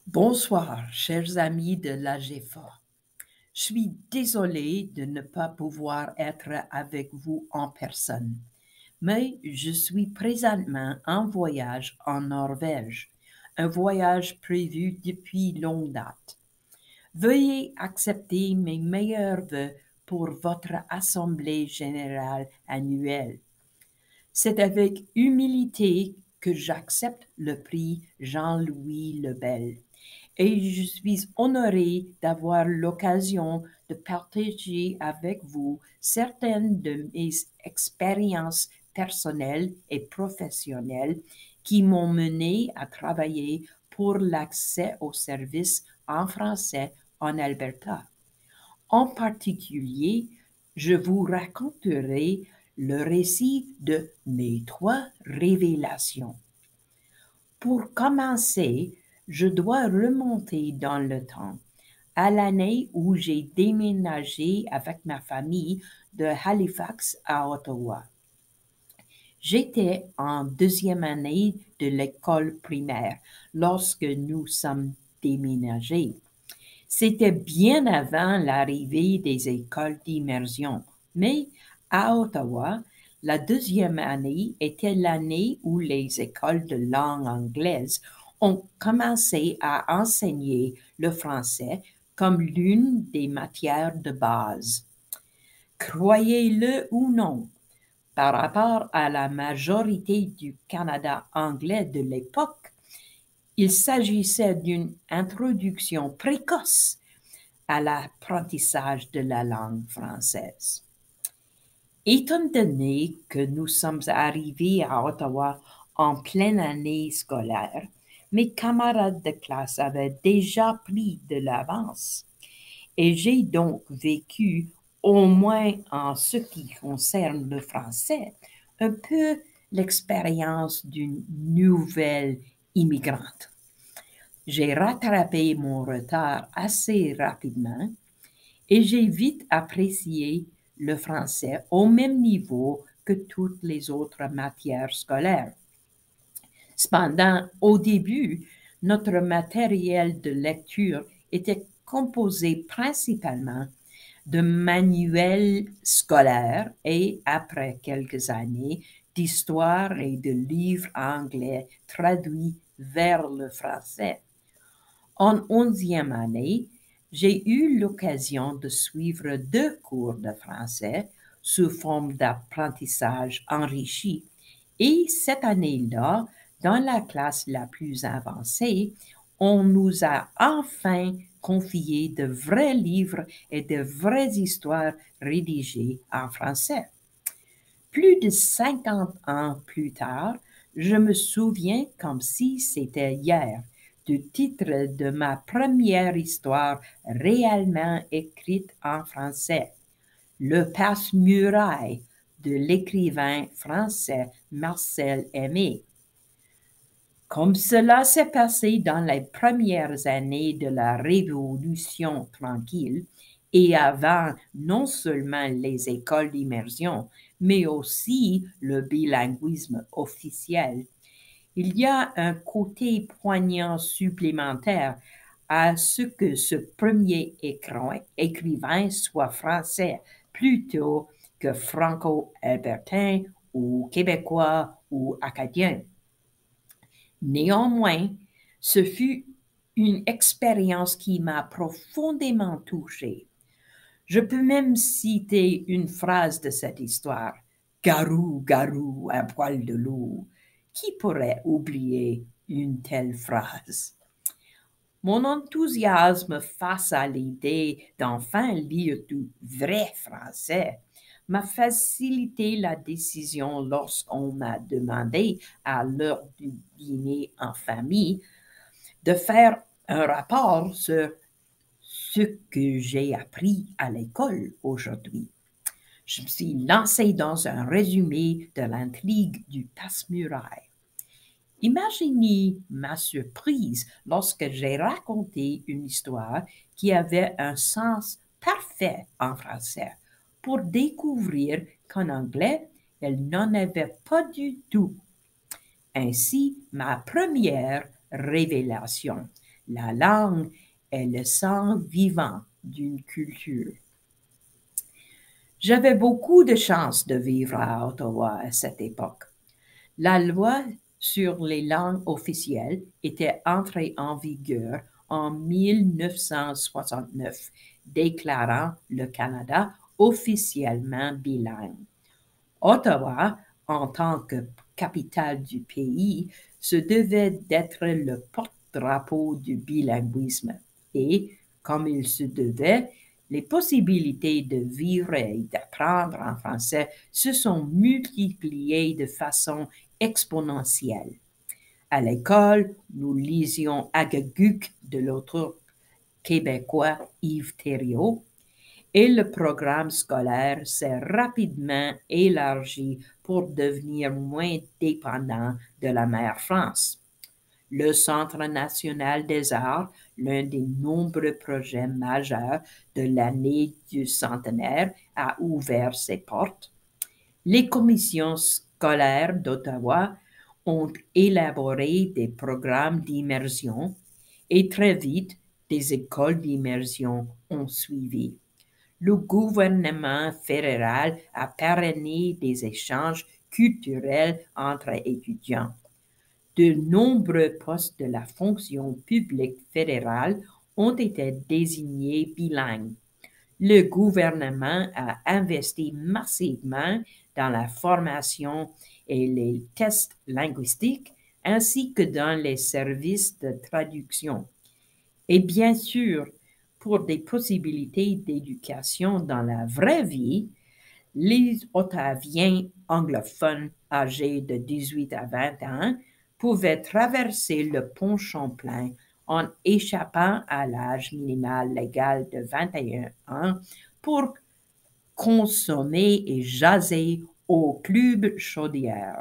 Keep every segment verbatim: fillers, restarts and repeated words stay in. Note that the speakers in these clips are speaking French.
Bonsoir, chers amis de l'A G F A. Je suis désolée de ne pas pouvoir être avec vous en personne, mais je suis présentement en voyage en Norvège, un voyage prévu depuis longue date. Veuillez accepter mes meilleurs vœux pour votre Assemblée générale annuelle. C'est avec humilité que j'accepte le prix Jean-Louis Lebel et je suis honorée d'avoir l'occasion de partager avec vous certaines de mes expériences personnelles et professionnelles qui m'ont menée à travailler pour l'accès aux services en français en Alberta. En particulier, je vous raconterai le récit de mes trois révélations. Pour commencer, je dois remonter dans le temps, à l'année où j'ai déménagé avec ma famille de Halifax à Ottawa. J'étais en deuxième année de l'école primaire lorsque nous sommes déménagés. C'était bien avant l'arrivée des écoles d'immersion, mais à Ottawa, la deuxième année était l'année où les écoles de langue anglaise ont commencé à enseigner le français comme l'une des matières de base. Croyez-le ou non, par rapport à la majorité du Canada anglais de l'époque, il s'agissait d'une introduction précoce à l'apprentissage de la langue française. Étant donné que nous sommes arrivés à Ottawa en pleine année scolaire, mes camarades de classe avaient déjà pris de l'avance et j'ai donc vécu, au moins en ce qui concerne le français, un peu l'expérience d'une nouvelle immigrante. J'ai rattrapé mon retard assez rapidement et j'ai vite apprécié le français au même niveau que toutes les autres matières scolaires. Cependant, au début, notre matériel de lecture était composé principalement de manuels scolaires et, après quelques années, d'histoire et de livres anglais traduits vers le français. En onzième année, j'ai eu l'occasion de suivre deux cours de français sous forme d'apprentissage enrichi et cette année-là, dans la classe la plus avancée, on nous a enfin confié de vrais livres et de vraies histoires rédigées en français. Plus de cinquante ans plus tard, je me souviens comme si c'était hier du titre de ma première histoire réellement écrite en français, Le Passe-Muraille de l'écrivain français Marcel Aimé. Comme cela s'est passé dans les premières années de la Révolution tranquille et avant non seulement les écoles d'immersion, mais aussi le bilinguisme officiel, il y a un côté poignant supplémentaire à ce que ce premier écran, écrivain soit français plutôt que franco-albertain ou québécois ou acadien. Néanmoins, ce fut une expérience qui m'a profondément touchée. Je peux même citer une phrase de cette histoire. Garou, garou, un poil de loup. Qui pourrait oublier une telle phrase? Mon enthousiasme face à l'idée d'enfin lire du vrai français m'a facilité la décision lorsqu'on m'a demandé à l'heure du dîner en famille de faire un rapport sur ce que j'ai appris à l'école aujourd'hui. Je me suis lancée dans un résumé de l'intrigue du Passe-Muraille. Imaginez ma surprise lorsque j'ai raconté une histoire qui avait un sens parfait en français pour découvrir qu'en anglais, elle n'en avait pas du tout. Ainsi, ma première révélation, La langue est le sang vivant d'une culture. J'avais beaucoup de chance de vivre à Ottawa à cette époque. La loi sur les langues officielles était entrée en vigueur en mille neuf cent soixante-neuf, déclarant le Canada officiellement bilingue. Ottawa, en tant que capitale du pays, se devait d'être le porte-drapeau du bilinguisme et, comme il se devait, les possibilités de vivre et d'apprendre en français se sont multipliées de façon exponentielle. À l'école, nous lisions Agaguc de l'auteur québécois Yves Thériault et le programme scolaire s'est rapidement élargi pour devenir moins dépendant de la mère France. Le Centre national des arts, l'un des nombreux projets majeurs de l'année du centenaire, a ouvert ses portes. Les commissions scolaires d'Ottawa ont élaboré des programmes d'immersion et très vite, des écoles d'immersion ont suivi. Le gouvernement fédéral a parrainé des échanges culturels entre étudiants. De nombreux postes de la fonction publique fédérale ont été désignés bilingues. Le gouvernement a investi massivement dans la formation et les tests linguistiques, ainsi que dans les services de traduction. Et bien sûr, pour des possibilités d'éducation dans la vraie vie, les Ottaviens anglophones âgés de dix-huit à vingt ans pouvaient traverser le pont Champlain en échappant à l'âge minimal légal de vingt et un ans pour consommer et jaser au club Chaudière.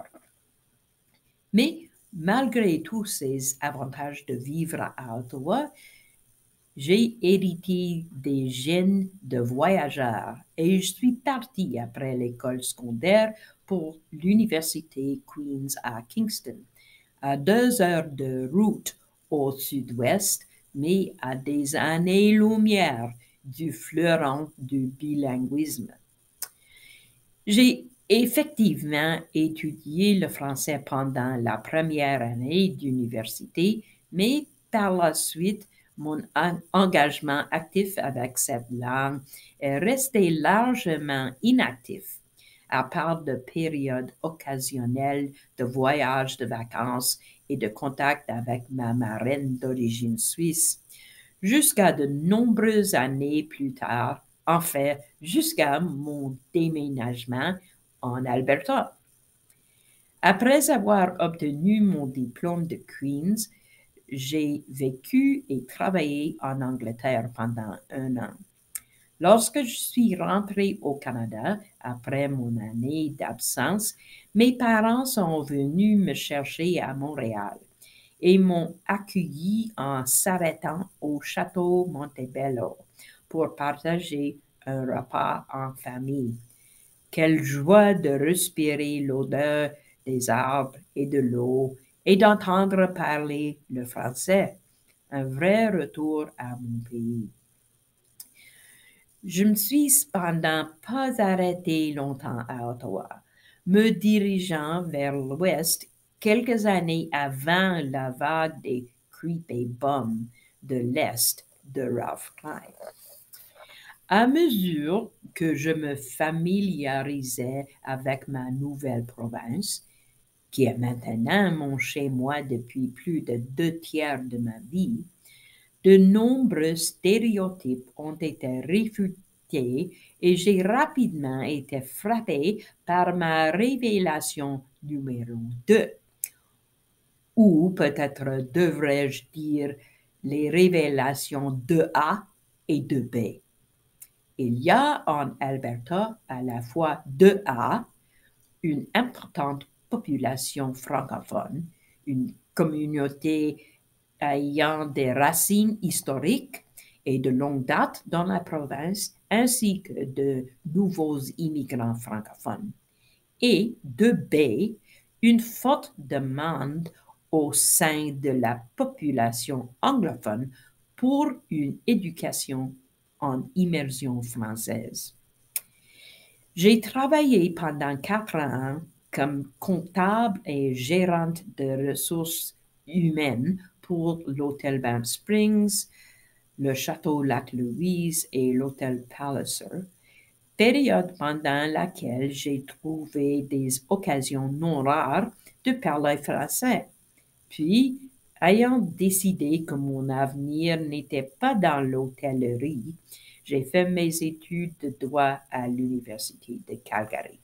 Mais malgré tous ces avantages de vivre à Ottawa, j'ai hérité des gènes de voyageur et je suis parti après l'école secondaire pour l'université Queen's à Kingston, à deux heures de route au sud-ouest, mais à des années-lumière du fleuron du bilinguisme. J'ai effectivement étudié le français pendant la première année d'université, mais par la suite, mon engagement actif avec cette langue est resté largement inactif, à part de périodes occasionnelles de voyages de vacances et de contact avec ma marraine d'origine suisse, jusqu'à de nombreuses années plus tard, en fait, jusqu'à mon déménagement en Alberta. Après avoir obtenu mon diplôme de Queen's, j'ai vécu et travaillé en Angleterre pendant un an. Lorsque je suis rentrée au Canada, après mon année d'absence, mes parents sont venus me chercher à Montréal et m'ont accueilli en s'arrêtant au château Montebello pour partager un repas en famille. Quelle joie de respirer l'odeur des arbres et de l'eau et d'entendre parler le français. Un vrai retour à mon pays. Je ne me suis cependant pas arrêtée longtemps à Ottawa, me dirigeant vers l'ouest quelques années avant la vague des creepy bums de l'est de Ralph Klein. À mesure que je me familiarisais avec ma nouvelle province, qui est maintenant mon chez-moi depuis plus de deux tiers de ma vie, de nombreux stéréotypes ont été réfutés et j'ai rapidement été frappée par ma révélation numéro deux. Ou peut-être devrais-je dire les révélations de A et de B. Il y a en Alberta à la fois de A, une importante population francophone, une communauté ayant des racines historiques et de longue date dans la province, ainsi que de nouveaux immigrants francophones. Et de B, une forte demande au sein de la population anglophone pour une éducation en immersion française. J'ai travaillé pendant quatre ans comme comptable et gérante de ressources humaines pour l'hôtel Banff Springs, le château Lac-Louise et l'hôtel Palliser, période pendant laquelle j'ai trouvé des occasions non rares de parler français. Puis, ayant décidé que mon avenir n'était pas dans l'hôtellerie, j'ai fait mes études de droit à l'Université de Calgary.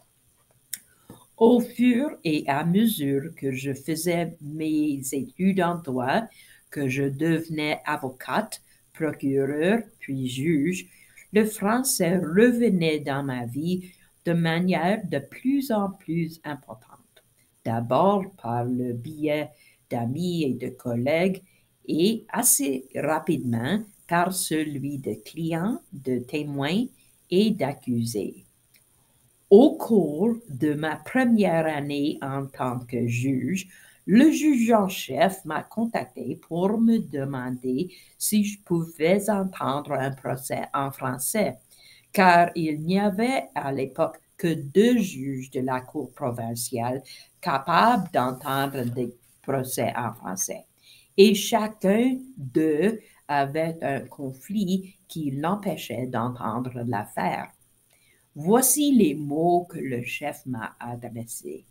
Au fur et à mesure que je faisais mes études en droit, que je devenais avocate, procureur, puis juge, le français revenait dans ma vie de manière de plus en plus importante. D'abord par le biais d'amis et de collègues et assez rapidement par celui de clients, de témoins et d'accusés. Au cours de ma première année en tant que juge, le juge en chef m'a contacté pour me demander si je pouvais entendre un procès en français, car il n'y avait à l'époque que deux juges de la Cour provinciale capables d'entendre des procès en français, et chacun d'eux avait un conflit qui l'empêchait d'entendre l'affaire. Voici les mots que le chef m'a adressés.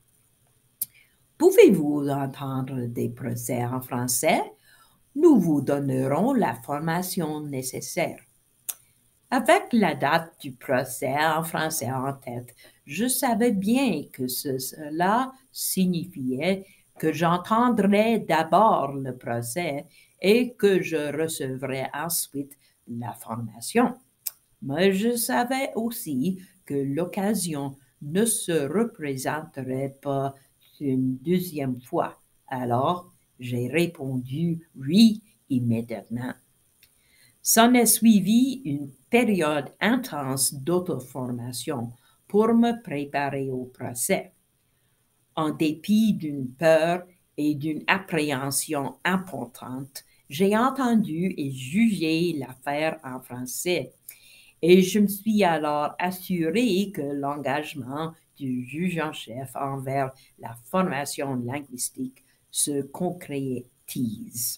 Pouvez-vous entendre des procès en français? Nous vous donnerons la formation nécessaire. Avec la date du procès en français en tête, je savais bien que ce, cela signifiait que j'entendrais d'abord le procès et que je recevrais ensuite la formation. Mais je savais aussi que l'occasion ne se représenterait pas une deuxième fois. Alors, j'ai répondu oui immédiatement. S'en est suivi une période intense d'auto-formation pour me préparer au procès. En dépit d'une peur et d'une appréhension importante, j'ai entendu et jugé l'affaire en français. Et je me suis alors assuré que l'engagement du juge en chef envers la formation linguistique se concrétise.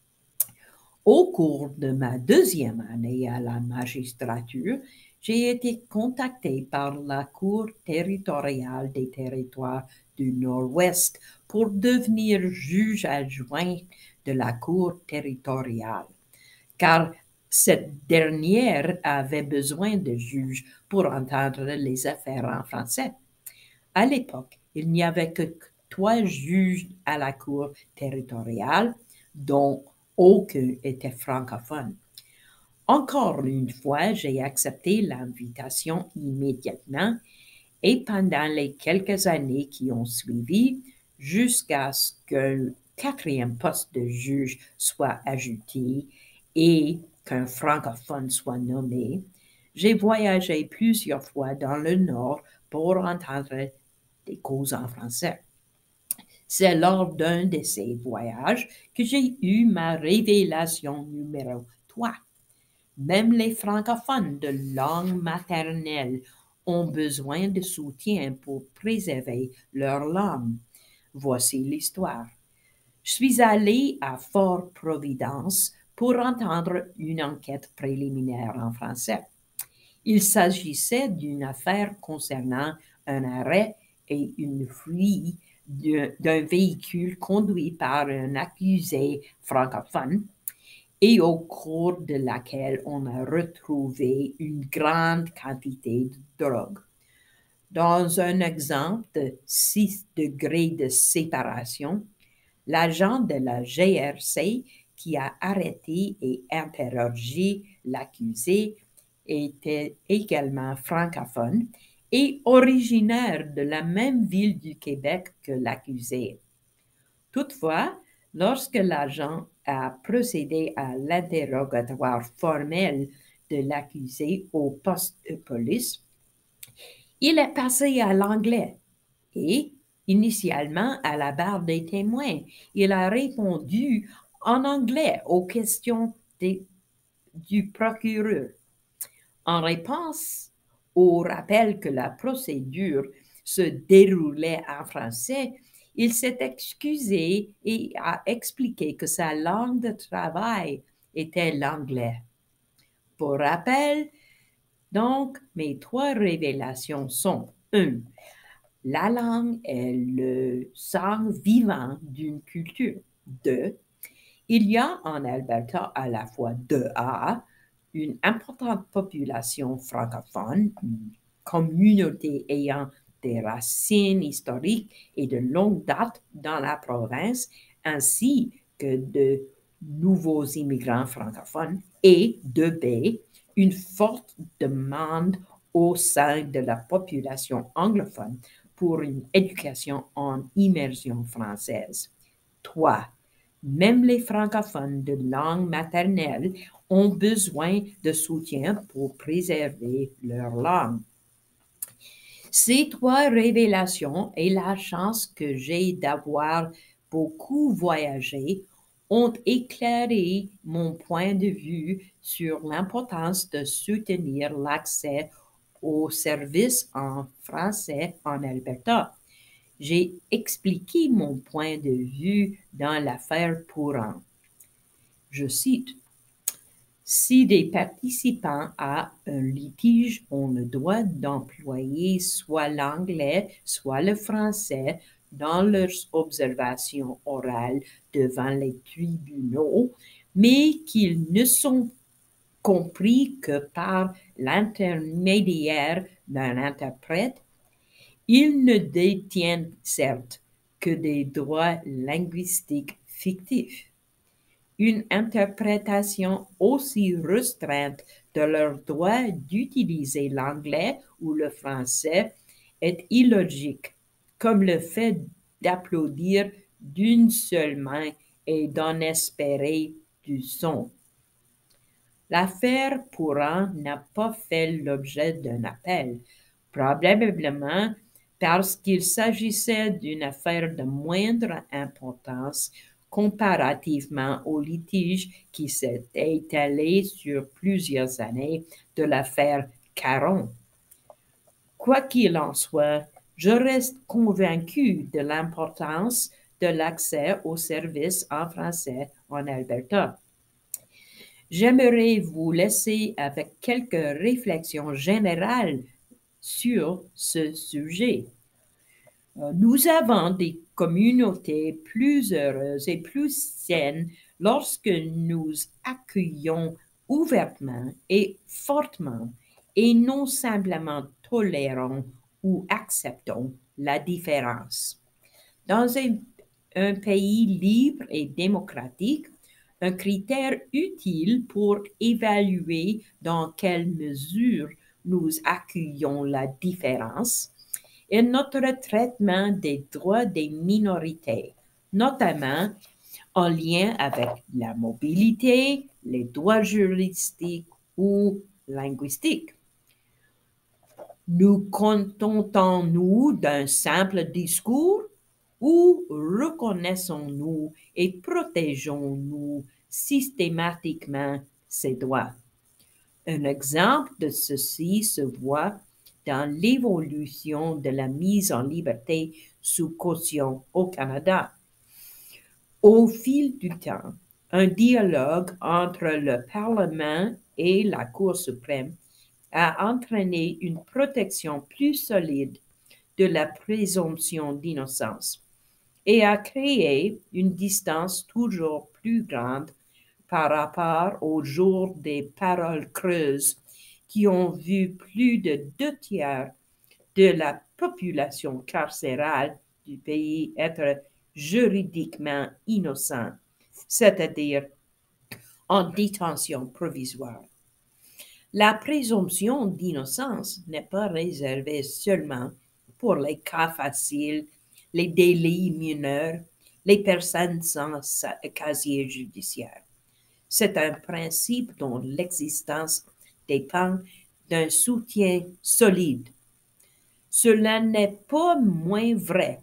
Au cours de ma deuxième année à la magistrature, j'ai été contacté par la Cour territoriale des territoires du Nord-Ouest pour devenir juge adjoint de la Cour territoriale, car cette dernière avait besoin de juges pour entendre les affaires en français. À l'époque, il n'y avait que trois juges à la Cour territoriale, dont aucun était francophone. Encore une fois, j'ai accepté l'invitation immédiatement et pendant les quelques années qui ont suivi, jusqu'à ce qu'un quatrième poste de juge soit ajouté et qu'un francophone soit nommé, j'ai voyagé plusieurs fois dans le Nord pour entendre des causes en français. C'est lors d'un de ces voyages que j'ai eu ma révélation numéro trois. Même les francophones de langue maternelle ont besoin de soutien pour préserver leur langue. Voici l'histoire. Je suis allée à Fort-Providence pour entendre une enquête préliminaire en français. Il s'agissait d'une affaire concernant un arrêt et une fuite d'un véhicule conduit par un accusé francophone et au cours de laquelle on a retrouvé une grande quantité de drogue. Dans un exemple de six degrés de séparation, l'agent de la G R C qui a arrêté et interrogé l'accusé était également francophone et originaire de la même ville du Québec que l'accusé. Toutefois, lorsque l'agent a procédé à l'interrogatoire formel de l'accusé au poste de police, il est passé à l'anglais et Initialement, à la barre des témoins, il a répondu en anglais aux questions des- du procureur. En réponse au rappel que la procédure se déroulait en français, il s'est excusé et a expliqué que sa langue de travail était l'anglais. Pour rappel, donc, mes trois révélations sont un. La langue est le sang vivant d'une culture. Deux. Il y a en Alberta à la fois de A, une importante population francophone, une communauté ayant des racines historiques et de longue date dans la province, ainsi que de nouveaux immigrants francophones, et de B, une forte demande au sein de la population anglophone pour une éducation en immersion française. Trois. Même les francophones de langue maternelle ont besoin de soutien pour préserver leur langue. Ces trois révélations et la chance que j'ai d'avoir beaucoup voyagé ont éclairé mon point de vue sur l'importance de soutenir l'accès aux services en français en Alberta. J'ai expliqué mon point de vue dans l'affaire Pourant. Je cite, si des participants à un litige ont le droit d'employer soit l'anglais, soit le français dans leurs observations orales devant les tribunaux, mais qu'ils ne sont compris que par l'intermédiaire d'un interprète, ils ne détiennent certes que des droits linguistiques fictifs. Une interprétation aussi restreinte de leur droit d'utiliser l'anglais ou le français est illogique, comme le fait d'applaudir d'une seule main et d'en espérer du son. L'affaire Pourant n'a pas fait l'objet d'un appel, probablement parce qu'il s'agissait d'une affaire de moindre importance comparativement au litige qui s'est étalé sur plusieurs années de l'affaire Caron. Quoi qu'il en soit, je reste convaincu de l'importance de l'accès aux services en français en Alberta. J'aimerais vous laisser avec quelques réflexions générales sur ce sujet. Nous avons des communautés plus heureuses et plus saines lorsque nous accueillons ouvertement et fortement et non simplement tolérons ou acceptons la différence. Dans un, un pays libre et démocratique, un critère utile pour évaluer dans quelle mesure nous accueillons la différence est notre traitement des droits des minorités, notamment en lien avec la mobilité, les droits juridiques ou linguistiques. Nous contentons-nous d'un simple discours ou reconnaissons-nous et protégeons-nous systématiquement ces droits? Un exemple de ceci se voit dans l'évolution de la mise en liberté sous caution au Canada. Au fil du temps, un dialogue entre le Parlement et la Cour suprême a entraîné une protection plus solide de la présomption d'innocence et a créé une distance toujours plus grande par rapport au jour des paroles creuses qui ont vu plus de deux tiers de la population carcérale du pays être juridiquement innocent, c'est-à-dire en détention provisoire. La présomption d'innocence n'est pas réservée seulement pour les cas faciles, les délits mineurs, les personnes sans casier judiciaire. C'est un principe dont l'existence dépend d'un soutien solide. Cela n'est pas moins vrai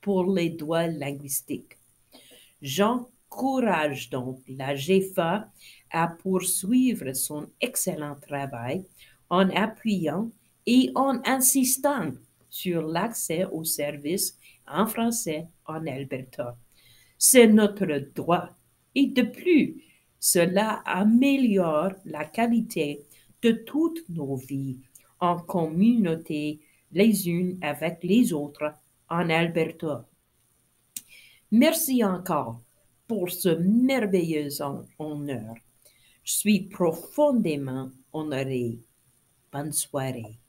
pour les droits linguistiques. J'encourage donc la G E F A à poursuivre son excellent travail en appuyant et en insistant sur l'accès aux services en français en Alberta. C'est notre droit. Et de plus, cela améliore la qualité de toutes nos vies en communauté les unes avec les autres en Alberta. Merci encore pour ce merveilleux honneur. Je suis profondément honorée. Bonne soirée.